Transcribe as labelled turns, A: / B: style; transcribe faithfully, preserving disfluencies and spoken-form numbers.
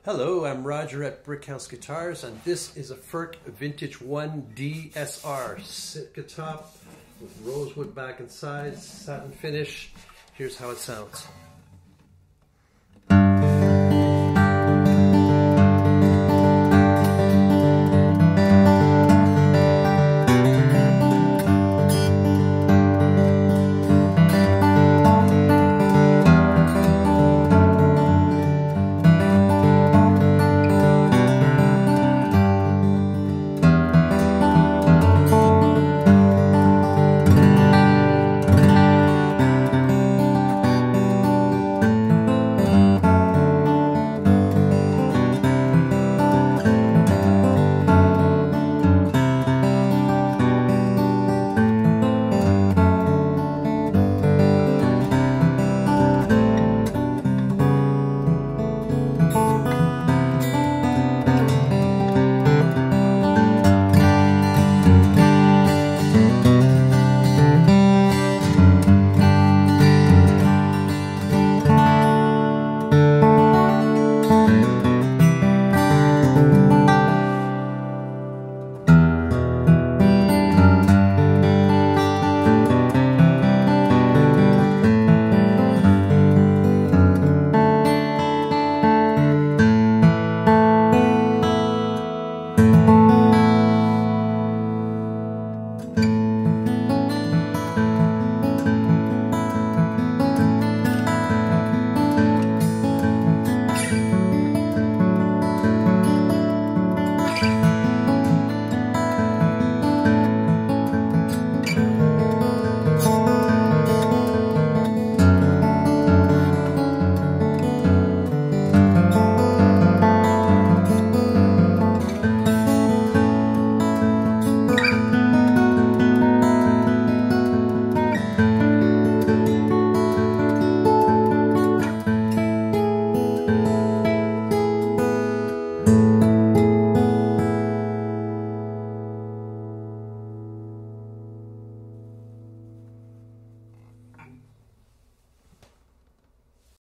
A: Hello, I'm Roger at Brickhouse Guitars, and this is a Ferk Vintage one D S R. Sitka top with rosewood back and sides, satin finish. Here's how it sounds.